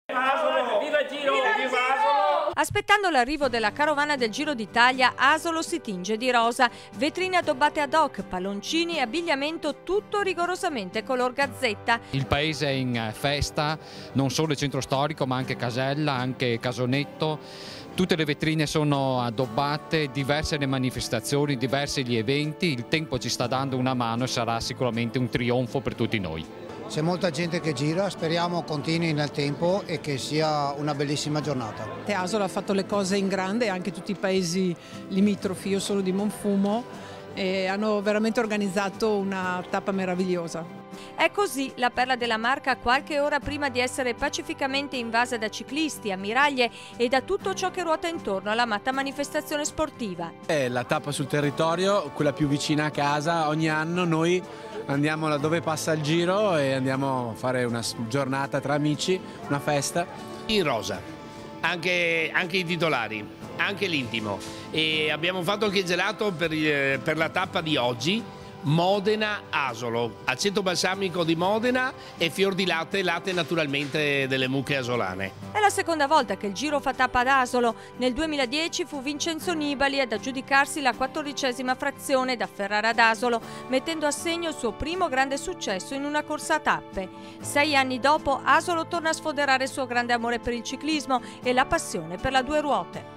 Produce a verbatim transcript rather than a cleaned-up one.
Asolo! Viva il Giro! Viva il Giro! Aspettando l'arrivo della carovana del Giro d'Italia, Asolo si tinge di rosa, vetrine addobbate ad hoc, palloncini e abbigliamento tutto rigorosamente color gazzetta. Il paese è in festa, non solo il centro storico ma anche Casella, anche Casonetto. Tutte le vetrine sono addobbate, diverse le manifestazioni, diversi gli eventi. Il tempo ci sta dando una mano e sarà sicuramente un trionfo per tutti noi. C'è molta gente che gira, speriamo continui nel tempo e che sia una bellissima giornata. Asolo ha fatto le cose in grande, anche tutti i paesi limitrofi, io sono di Monfumo, e hanno veramente organizzato una tappa meravigliosa. È così la perla della Marca qualche ora prima di essere pacificamente invasa da ciclisti, ammiraglie e da tutto ciò che ruota intorno alla matta manifestazione sportiva. È la tappa sul territorio, quella più vicina a casa. Ogni anno noi andiamo là dove passa il Giro e andiamo a fare una giornata tra amici, una festa. In rosa, anche, anche i titolari, anche l'intimo. E abbiamo fatto anche il gelato per, per la tappa di oggi. Modena-Asolo, aceto balsamico di Modena e fior di latte, latte naturalmente delle mucche asolane. È la seconda volta che il Giro fa tappa ad Asolo. Nel duemiladieci fu Vincenzo Nibali ad aggiudicarsi la quattordicesima frazione da Ferrara ad Asolo, mettendo a segno il suo primo grande successo in una corsa a tappe. Sei anni dopo, Asolo torna a sfoderare il suo grande amore per il ciclismo e la passione per la due ruote.